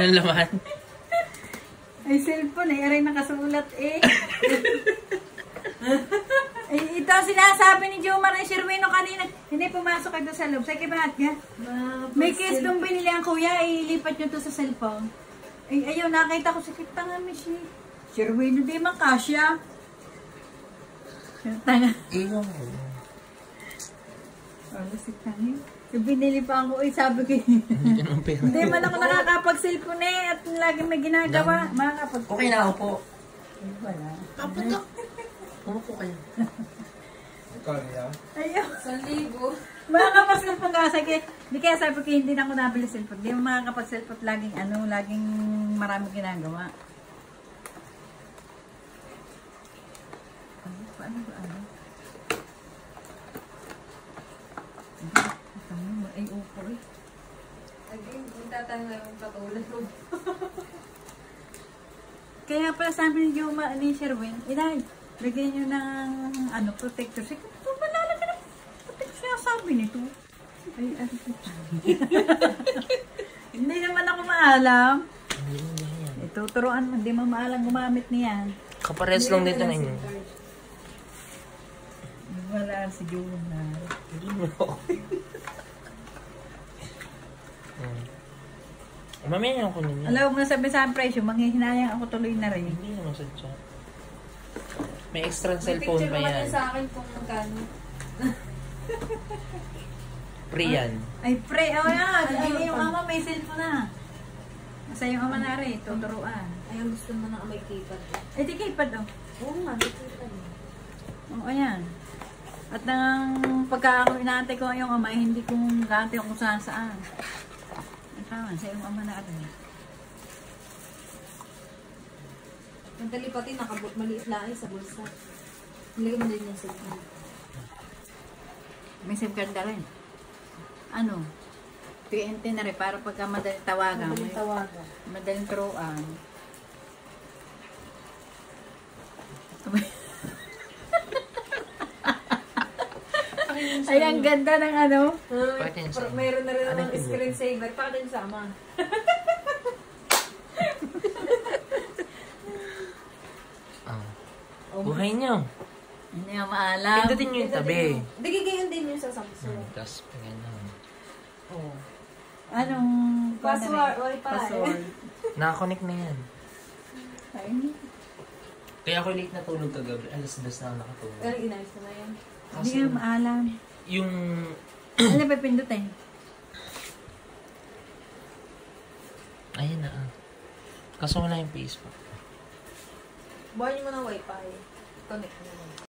Anong laman? Ay, cellphone eh. Aray nakasulat eh. Ay, ito ang sinasabi ni Jomar ay Sherwino kanina. Hindi pumasok ka doon sa loob. Sa kibahat ka? May case nung binili ang kuya. Ilipat nyo to sa cellphone. Ay, ayaw, nakita ko sa kitanga, Mishi. Sherwino, di man kasya. Tanga. Iyon ko. Oh, si Tanga. Binili pa ako, sabi ko Hindi ka naman pera. hindi man ako nakakapag-cellphone eh, at lagi may ginagawa. Okay na ako po. Wala. Papunta. Umupo kayo. Ayaw. 1,000. Makakapas ng pag-asa. Hindi kaya sabi ko, hindi na ako nabili cellphone. Hindi mo makakapag-cellphone laging laging marami ginagawa. Paano ba Ay, upo eh. Hindi tatanong yung katulad ko. Kaya pala sabi ni Joma, ni Sherwin, Inay, lagyan nyo ng protector. Sige, malalagyan ng protector. Kaya sabi nito. Ay, ano ito? Hindi naman ako maalam. Ituturuan mo, hindi mo maalam gumamit niyan. Kapares lang dito na inyo. Wala si Joma. Hindi mo ako. Mamaya ako ninyo. Alam mo na sabi sa presyo, manghihinayang ako tuloy na rin. Hindi naman sadya. May extra May cellphone picture pa naman yan. yan sa akin kung magkano. Free yan. Ay, oh yan. Ay, yung ama may cellphone na. Nasa yung ama na rin, tuturuan. Ayaw gusto mo na may keypad. Eh, di kipad oh. Oo nga, may keypad. Oo, ayan. At nang pagka ako inaantay ko yung ama, hindi kong gaantay kung saan. Ang tama, sa yung ama na rin. Madali pati maliit lang sa bulsa. Nilagay mo din yung cellphone. May SIM card na rin. Ano? PNT na rin para pagka madaling tawagan. Madaling tawagan. Madaling turuan. Ay, ang ganda ng ano. Pakita niyo sa amin. Mayroon na rin Ano ng yung screensaver. Pakita niyo sa ama. Buhay niyo. Hindi nga maalam. Pindutin niyo yung tabi. Digigayon din yun sa Samsung. Tapos, ganyan. Oo. Anong Password, Wi-Fi. Password. Nakakonect na yan. Ay, Kaya ako late natulog kagabi. Alas 2 na ako nakatulog. Pero inayos ko na yan. hindi nga maalam. Yung... Ano pa pindutin? Ayan na Kaso wala yung Facebook. Buhay niyo mo ng Wi-Fi. Connect mo.